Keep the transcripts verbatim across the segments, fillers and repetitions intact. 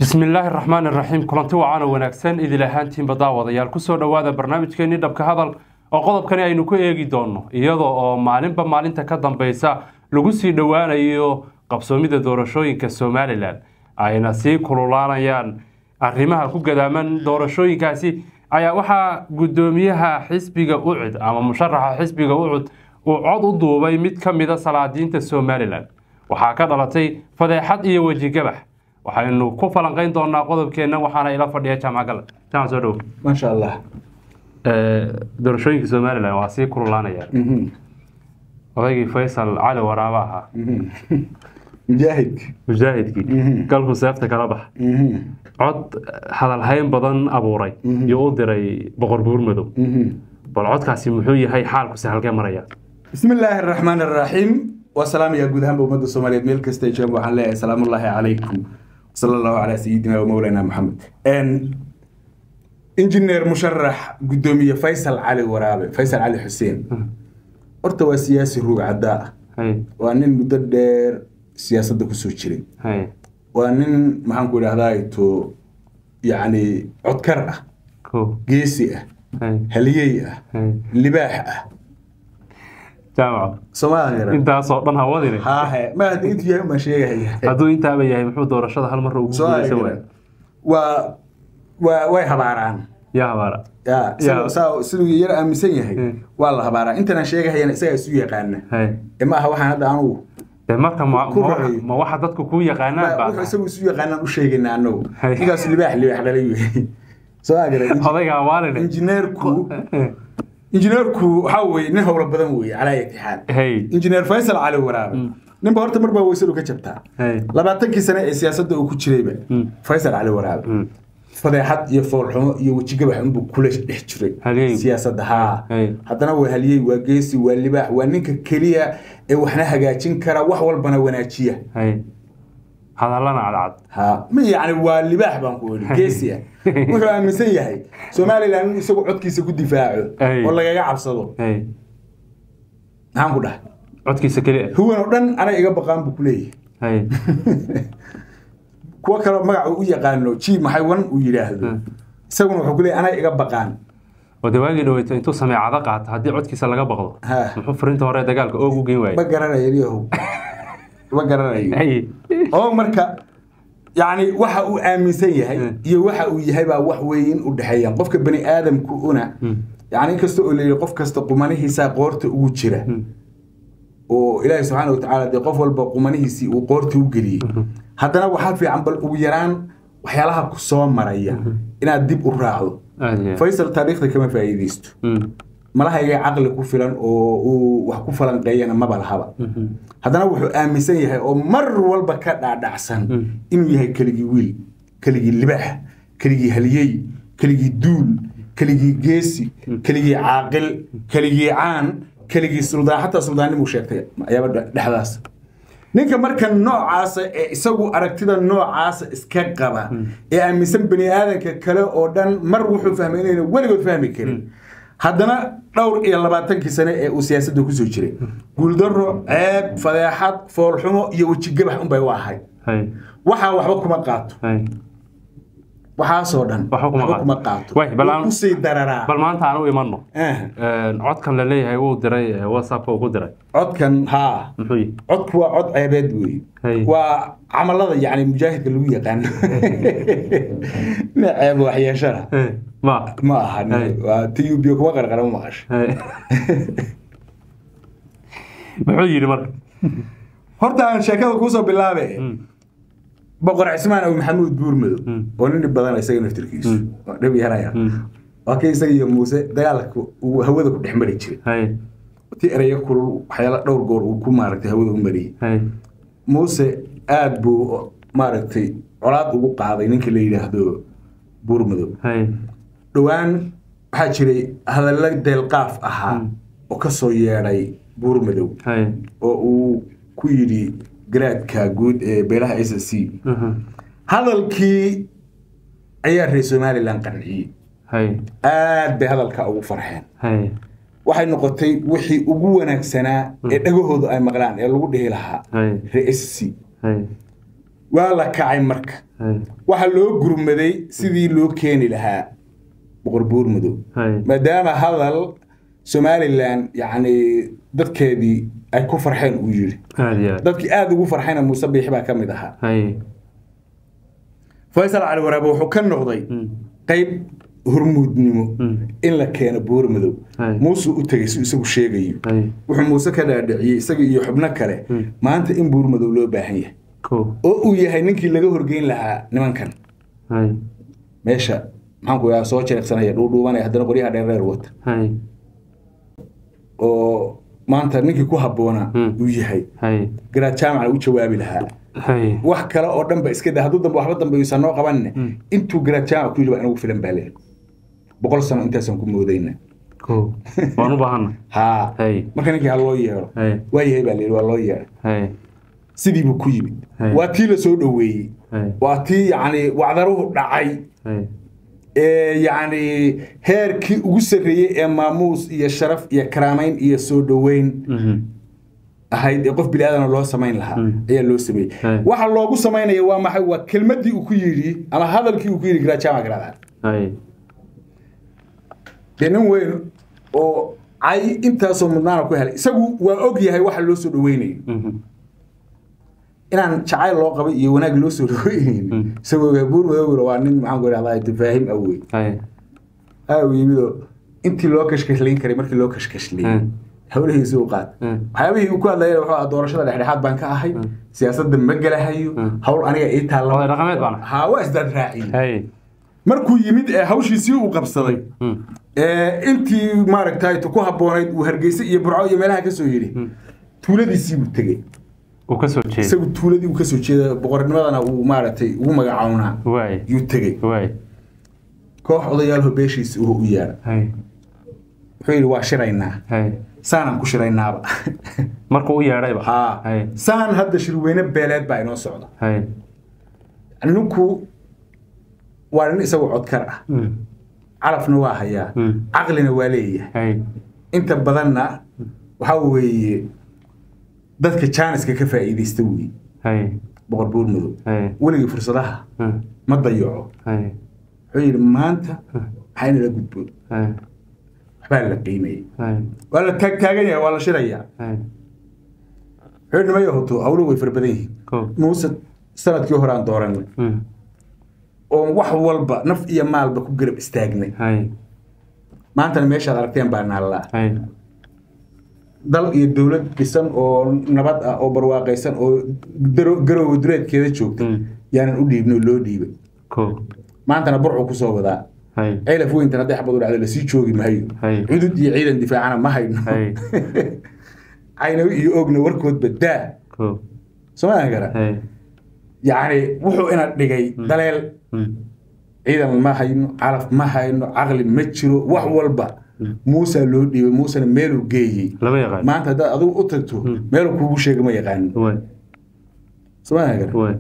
بسم الله الرحمن الرحيم كلنتي وعانا وناكسن إذا لهانتين بداوض يال كسر دوادا برنامج كني دبك هذا القضب كني أي نكو إيجي دونه يضع معلم بمعلم تقدم بيسا لجوسي دوانا يو قبسومي دورشوين كسومالي لان أي نسي كلولانا يان الرمها كوجا دامن دورشوين كاسي أي وحى قدوميها حسبي قعد أما مشرح حسبي قعد وعضو الضوبي مت كم إذا صلاحين تسومالي لان وحكذا لطي فضيحت إيه وجه جبح waxaynu ku falanqayn doonaa qodobkeena waxaana ila fadhiya jaamac gal jaamac soo dhow ma sha Allah ee doorashooyinka Soomaaliland waa sii kululaanaya mhm odaygii Faysal Cali Waraaba aha mhm mujaahid mujaahidki qalbu saafta kala bax mhm cod hadal hayn badan abuuray iyo u diray boqor buur madow mhm bal codkaasi muxuu yahay xaalku sahalkee maraya bismillaahir rahmaanir rahiim wa salaam ya guud ahaan ummadda Soomaaliyeed meel kasta ay joogaan waxaan leeyahay salaamu alaykum صلى الله على سيدنا ومولانا محمد ان انجنير مشرح قدوميه فيصل علي ورابه فيصل علي حسين ارتوى سياسي روق عداء وانين مددير سياسه كسو جيري وانين ما نقول هدايتو يعني عدكر اه قيسي اه هليي اه لباح اه جامعة سوالير انت صوتنا هواديني ها ها ما انت يا ما شيء هادو انت ابا yahay muxuu doorashada hal mar ugu guuleysay wa wa way habaaraan ya habaara ya saa sidoo yar aaminsan yahay waa la habaara intana sheegayana isaga isu yaqaan ee ma aha waxaan hadda aanu de marka ma waxa dadku ku yaqaanaan baa waxa isagu isu yaqaanaan u sheegaynaa anagu idaas libaax libaax dhalay soo agara odayga waalina injineerku injineerku waxa weey nin hawlo badan weey ala itixaad injineer Faysal Cali Waraabe nin boorta marba wayso ka jabtaa labaatan sano ee siyaasadda uu ku jirayba Faysal Cali Waraabe fadeexad iyo foolxumo iyo wajiga wax inuu kula dhex jiray siyaasadda ha hadana waa haliyay waa geesi waa libaax waa ninka kaliya ee waxna hagaajin kara wax walbana wanaajiya هذا لنا على عاد ها ما يعني واللباح بنقول كيسيا wuxuu aaminsan yahay Soomaaliland isagu codkiisa ku difaaco oo laga cabsado ay aan ku dhahay codkiisa kaliya huwa dhan ana iga baqaan buu kuleeyahay ay kuwa kale magac uu yaqaano ji maxay wan uu yiraahdo isaguna wuxuu kuleeyahay ana iga baqaan wadawaagii dhawayto intuu sameecada qaata hadii codkiisa laga baqdo muxuu fariinta hore dagaalka oo ugu geyn waayay ma garanayo وقررني أو مركا يعني waxa uu aaminsan yahay iyo waxa uu yahay baa wax weyn u dhaxeeyaan qofka bani aadamku una yani kasto oo leeyahay qof kasta qumanihiisa qoorta ugu jira oo Ilaahay subhanahu wa ta'ala de qof walba qumanihiisi uu qoorta u galiyay hadana waxa fiican bal ugu yaraan waxyaalaha ku soo maraya inaad dib u raacdo Faysal taariikhda kama faa'iideysto malaha ay aqli ku filan oo uu wax ku falanqeeyana ma balahaba hadana wuxuu aaminsan yahay oo mar walba ka dhaadhacsan inuu yahay kaligi wiil kaligi libaax kaligi haliyay kaligi duul kaligi geesi kaligi caaqil kaligi caan kaligi suldaan hatta suldaanimo sheegtay ayaaba dhaxdaas ninka marka noocaas ee isagu aragtida noocaas iska qaba ee aaminsan bani aadanka kale oo dhan mar wuxuu fahmay inay waligood fahmi karin haddana dhowr iyo labaatan sano ee uu siyaasadda ku soo jiray guul darro ceeb fadeexad foolxumo iyo waji gabax un bay waahay waxa waxba kuma qaato waxa soo dhan waxba kuma qaato way balaan u sii darara bal maanta aanu imanno ee codkan la leeyahay uu diray WhatsApp uu ku diray codkan ha muxuu codku waa cod ceebeed weey waa camalada yani mujaahidka lagu yaqaan ma ceeb wax yeeshana ما ما هني تيوبيو كوا قرقرة ما قاش محيي مر هرتا شكله كوسا بالله بقر عثمان أو محمود بورمدو ونني بدنا يسوي نفتركيس نبي هرايا أوكي يسوي موسى ديالك وهو ذا كل حمري شيء تي أريا كل حياة دور جور وكم مارك هو ذا حمري موسى أبو ماركتي عرض وقع ذي كل اللي هذا بورمدو dhawaan waxa jiray hadallo deelqaaf ahaa oo ka soo yeeray buur madow oo uu ku yiri garaadka guud ee beelaha S S C hadalkii ayaa reer Soomaaliland qanciyay aad bay hadalka ugu farxeen waxay noqotay wixii ugu wanaagsanaa ee dhagahoodu ay maqlaan ee lagu dhihi lahaa reer S S C ولا كعي مرك وحلو جرمدي سيدي لو كان لها بقربور مدو ما دام هذا سوماليلاند يعني dadkeedii ay ku farxeen u yiri dadkii aad ugu farxayna Muuse Biixi baa kamid ahaa hay Faysal Ali Waraabe wuxuu ka noqday qayb hormuudnimo in la keeno buur madow Muuse u tagay isagu sheegayo wuxuu Muuse ka dhaadhiciyay isaga iyo xubno kale maanta in buur madow loo baahan yahay oo uu yahay ninkii laga horgeyn lahaa nimankan hay meesha maxaan ku yaa soo jeexsanaya dhuudhuubanay haddana qoryaha dheer wata hay oo maanta ninkii ku haboona uu yahay hay garaad jaamac uu jawaabi lahaa hay wax kale oo dhanba iska daa haduu dambe waxba dambe aysan noo qabanne intuu garaad jaamac ku yiri inuu filan baaleen boqol sano intaasan ku moodayna ko waanu baahana ha hay marka ninkii hal loo yeero way yahay baa leeyahay waa loo yeero hay sidii buu ku yimid waa tii la soo dhaweeyay waa tii yaani wacdaruhu dhacay يعني هيركي وسرية ماموس يا شرف يا كرامين يا سودوين هاي يقف بلادنا الله سمين لها هي اللي سمي واحد الله جو سمين يوا ما هو كلمة دي وكيري أنا هذا الكي وكيري قرأت شو ما قرأت هاي لأنه وين أو عاي أنت صممنا كويس سبوا وأوجي هاي واحد اللي سودويني inaan jacayl loo qabay iyo wanaag loo soo dhaweeyay sababay buur madow waa nin maxaan go'ay Allah tafaahim awey hay ay wiido intii loo kashkashleyn karay markii loo kashkashleeyay hawlihiisa uu qaad waxyaabihii uu ku hadlayay waxa doorashada dhexdhexaad baan ka ahay siyaasadda ma galahayo hawl aniga ii taalo waa dhaqameed baan ha waa isdad raaci hay markuu yimid ee hawshiisii uu qabsaday ee intii maaragtay ku haboonayd uu Hargeysa iyo Burco iyo meelaha ka soo yiri tuuladiisii uu tagay وكسر شيء. سوي تولدي وكسر شيء بقرنمادنا ومارتي ومجعونا. واي. يتجي. واي. كوح عضياله بيشيس وهو وياه. هاي. حيل واشرينا. هاي. سان كشرينا بقى. مركو وياه رايبه. ها. هاي. سان هذا شروينا بلاد بعينه صعدة. هاي. نوكو وارن يسوي عد كرة. عرف نواها يا. عقلنا وليه. هاي. أنت بدلنا وحوي dadka Chinese ka faa'iideysta wii hay boqor buur madow hay waliga fursadaha ma dayaco hay xiriir maanta waxayna la gudbo hay waxba la qiimeeyay hay wala tag taagan yahay wala shiraya hay xiriir ma yahoto awlu way farbadan yihiin Muuse sanadkii hore aan dooranay oo wax walba naf iyo maalba ku garab istaagnay hay maanta meesha aragteen baa naalaa hay dal iyo dawlad dhisan oo nabad ah oo barwaaqaysan oo garow dureedkeeda joogta yaanan u dhiibno loo dhiibay ko maantana burcu ku soo wadaa hay ceelaf weyntan hadday xabad u dhacdo la sii joogi maayo cudud iyo ciidan difaacana ma hayno hay ayna iyo ogna warkood badaa ko soo gara hay yaani wuxuu ina dhigay daleel ciidan ma hayno calaf ma hayno aqli ma jiro wax walba Muuse loo dhiibay Muuse meel uu geeyay lama yaqaan maanta hada adigu u tagto meel uu kugu sheegay ma yaqaan way Soomaaliya way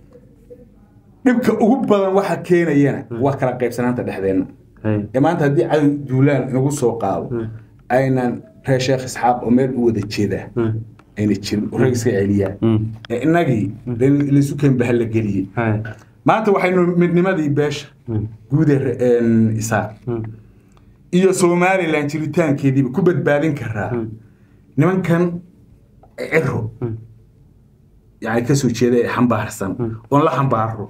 dibka ugu badan waxa keenayana wax kala qaybsanaanta dhexdeena ee maanta hadii ay duulaan inagu soo qaado aynan reer Sheekh Isxaaq oo meel u wada jeeda ayna jirin raiiska celiya ee inagii la isu keen bahal la galiyay maanta waxaynu midnimadii beesha guud ee Isaaq iyo Soomaaliland jiritaankeedii ku badbaadin karaa nimankan ciro yaani ka soo jeeday xambaarsan oo la xambaaro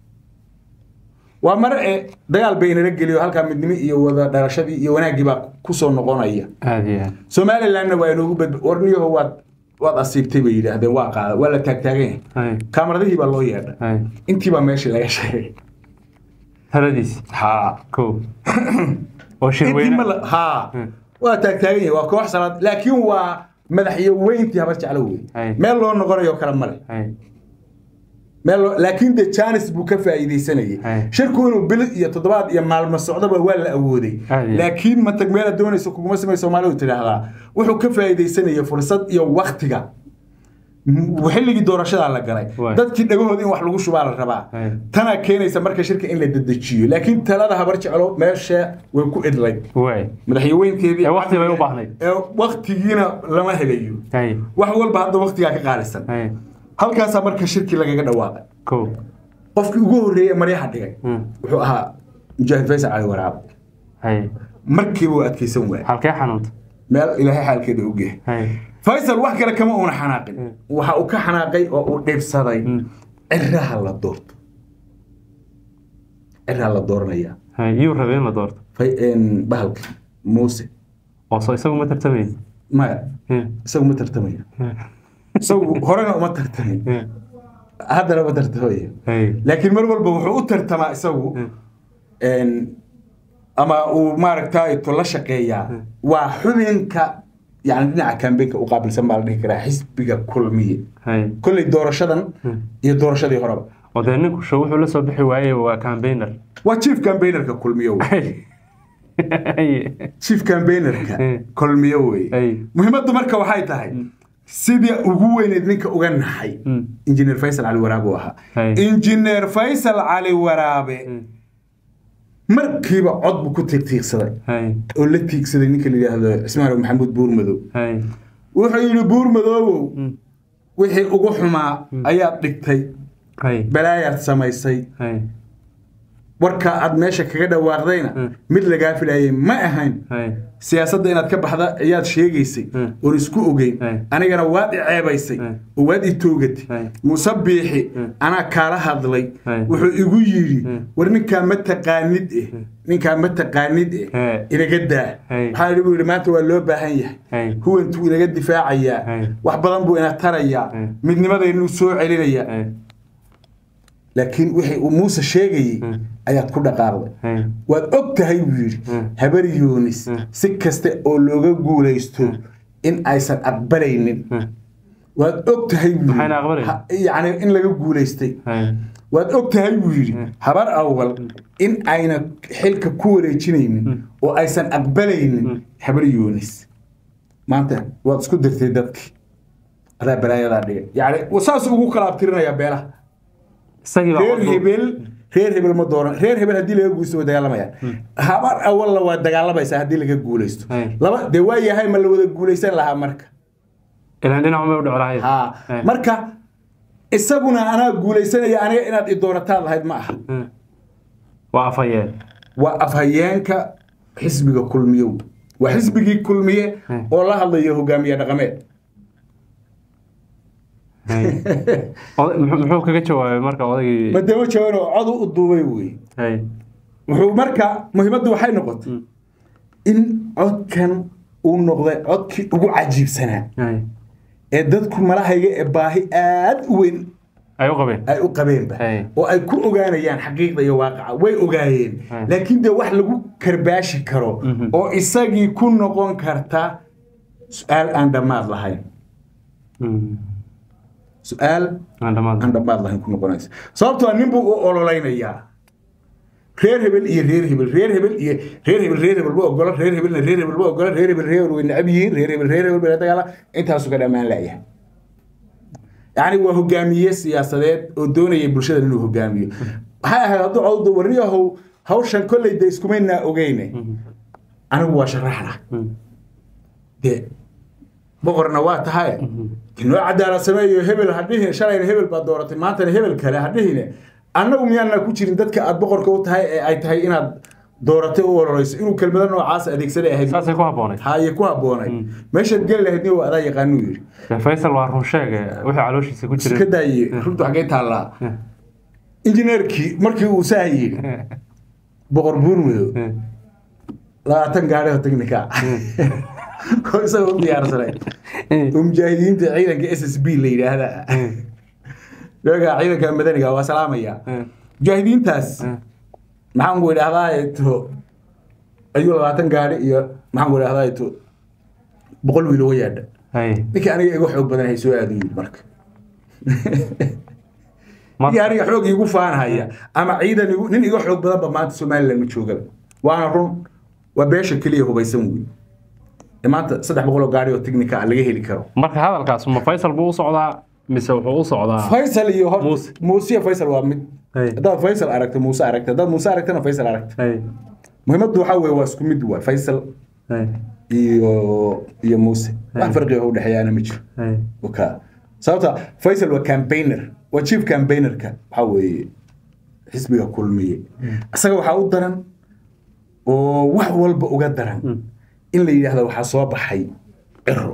waa mar ee dagaal bayna la geliyo halka midnimo iyo wada dharashadii iyo wanaagii baa ku soo noqonaya aadiya Soomaaliland waa inuu bad warniyo waad waad asiibtay bay yiraahdeen waa qaada wala taag taageen kaamaradihi baa loo yeedhay intii baa meesha laga sheegay haradis ha ko وشروين ها وتاكتاغي waa koox sanad laakiin waa madaxweyntii habar jeclowey meel loo noqonayo kala male meel laakiin de Chinese buu ka faa'iideysanayay shirku inuu bil iyo toddobaad iyo maalmo socdaba waa la awooday laakiin ma tag meel doonayso kuma sameeyso Soomaalidu tiraahdaa wuxuu ka faa'iideysanayay fursad iyo waqtiga وحلقي دورة شذا على الجراي ده كده جوه دين وحلقوا شو على الربع تنا كين يسمر كشركة إن للدتشيو لكن تلاذا هبرش على ماشى ويكون إدلي من الحيوان كذي وقت ما يوبحني وقت جينا لما هليو وحول بعض وقت ياك قارسا halkaas marka shirki lagaga dhawaaqay ko qofkii ugu horeeyay maryaha dhigay wuxuu ahaa Mujaahid Faysal Cali Waraab hay markii uu adkaysan waayay halkee xanuunta meel ilaahay xaalkeeda u geeyay hay Faysal wax kale kama uuna xanaaqin waxa uu ka xanaaqay oo uu dheebsaday ciraha la doorto ciraha la dooranaya hay iyo rabeen la doorto fay in bahalka Muuse oo soo isagu ma tartamay ma isagu ma tartamay isagu horena uma tartamay هذا ما ترتويه لكن مر والبا وحو ترتما اسو ان اما وماركتاي تولا شقيا وا xubinka يعني dhinaca campaign u qaabilsan baa la dhihi karaa xisbiga kulmiye kulli doorashadan iyo doorashadii horeba wadeenku show wuxuu la soo bixi waayay waa campaigner waa chief campaigner ka kulmiye chief campaigner ka kulmiye way muhiimadu marka waxay tahay sidii ugu weyneed ninka uga naxay engineer Faysal Cali Waraabe waxa engineer Faysal Cali Waraabe markiiba cod bu ku tigtiigsaday oo la tiigsaday ninka la yiraahdo Ismaaciil Maxamuud Buurmadow wuxuu yiri Buurmadow wixii ugu xumaa ayaa dhigtay balaayad samaysay warka aad meesha kaga dhawaaqdayna mid laga filayay ma ahayn siyaasadda inaad ka baxda ayaad sheegaysay oo isku ogeyn anigana waad ceebaysay oo waad itoogatay musabbixi ana kala hadlay wuxuu igu yiri war ninka ma taqaanid eh ninka ma taqaanid eh inaga daa waxa uu yiri maanta waa loo baahan yahay huwa intuu inaga difaacaya wax badan buu ina taraya midnimadaynu soo celinaya لكن وحي موسى شيغي ايات ku dhaqaaqday waad ogtahay wiil habar Yunis si kaste oo looga guuleysto in aysan aqbalaynin waad ogtahay yani in laga guuleystay waad ogtahay wiil habar awal in ayna xilka ku wareejinaynin oo aysan aqbalaynin habar Yunis maanta waad isku dirtay dadkii ada balaayada dhigay yani wasaas ugu kala abtirinaya beelaha reer hebel reer hebel ma dooran reer hebel hadii laga guulaysto dagaalamayaan habar awal la waa dagaalamaysa hadii laga guulaysto laba de waa yahay ma la wada guulaysan laha marka ilaa dhinac ma u dhacay ha marka isaguna ana guulaysanaya aniga inaad i doorataan lahayd ma aha waa afayeen waa afayeenka xisbiga kulmiye waa xisbigii kulmiye oo la hadlayo hogaamiye dhaqameed muxuu kaga jawaabay marka odagii madama jawaano cod u duubay way hay wuxuu marka muhiimadu waxay noqotay in codkan uu noqday codkii ugu cajiibsanaa hay ee dadku malahayga ee baahi aad u weyn ay u qabeen ay u qabeen ba oo ay ku ogaanayaan xaqiiqda iyo waaqaca way ogaayeen laakiin de wax lagu karbaashi karo oo isagii ku noqon karta su'aal aan dhamaad lahayn سؤال عندما عندما الله يكون قناص صابته النبو أولولينيا رير هبل إيه رير هبل رير هبل إيه رير هبل رير هبل بو أقول رير هبل رير هبل بو أقول رير هبل رير وين أبيين رير هبل رير هبل بلا تقال أنت هسوق الأمان لاقيه يعني هو جامية سياسات ودون يبرشة إنه هو جامية هاي هذا عضو وريه هو هوشان كل يديسكمينا أوجينه أنا هو شرحنا ده بقرنا وقت هاي إنه عدالة سماية هبل هديه شرعي هبل بدورة ما ترى هبل كله هديه أنا وميانا كوتشين دتك أتبقر كوت هاي أي تهاي إن دورته ولا رئيس إنه كل بدن وعاس أديك سريع هاي ساس يكوها بوني هاي يكوها بوني ماشي تقول له هديه وأدا يقانوير فيصل وارمشاق وحي علوش يسكوتشين كده ي رد حاجات على إنجنير كي مركي وساهي بقر بورمو لا تنقاره تكنيكا كويس هو بيارسلين ومجاهدين تعيدا كإس إس بي اللي هذا لقى عيدا كان مدني قال وسلام يا مجاهدين تاس معهم قول هذا يتو أيوة لا تنقاري يا معهم قول هذا يتو بقول ويلو يد هاي لك أنا يقول حب بدنا هي سؤال دي مرك يعني حوق يقول فان هاي أما عيدا يقول نين يقول حب بدنا بما تسمع لنا متشوقل وأنا رون وبيش الكلية هو بيسوي maanta saddex boqol oo gaari oo technical laga heli karo marka hadalkaas ma Faysal buu u socdaa mise wuxuu u socdaa Faysal iyo Muuse Faysal waa mid hada Faysal aragta Muuse aragta hada Muuse aragtana Faysal aragta hay muhiimadu waxa weey waa isku mid waa Faysal hay iyo iyo Muuse wax farqi ah u dhaxayana ma jiro hay waka sababta Faisal waa campaigner waa chief campaigner ka waxa weeye xisbiga kulmiye asaga waxa u daran oo wax walba uga daran in la yiraahdo waxa soo baxay ciro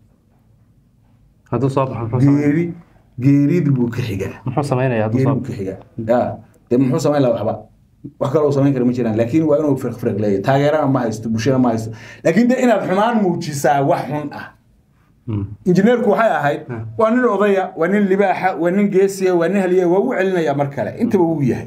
هذا صباح الحسن geeri geeridu buu ka xigaa muxuu sameeynaya hadu geeridu ka xigaa yaa de muxuu sameyn lahaa waxba wax kale oo sameyn kara ma jiraan laakiin waa inuu firq firq leeyahay taageerana ma haysto bulshada ma haysto laakiin de inaad xumaan muujisaa wax xun ah injineerku waxay ahayd waa nin odaya waa nin libaaxa waa nin geesiya waa nin haliya waa uu celinaya mar kale intaba uu yahay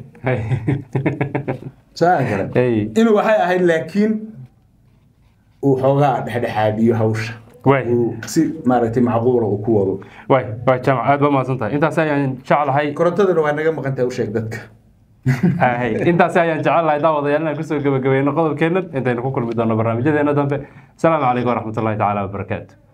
saa kale inuu waxay ahayd laakiin uu xoogaa dhexdhexaadiyo hawsha واي سي مارتي معقوله وكوودو واي واي جماعه aad ba maasantahay intaas ayaan jecelahay korontadana waa naga maqantay u sheeg dadka hay intaas ayaan jecelahay daawadayaal inaan ku soo gabagabeeyno qodobkeena intaynu ku kulmi doono barnaamijyadeena dambe salaamu calaykum waraxmatullaahi tacaala wabarakaatuh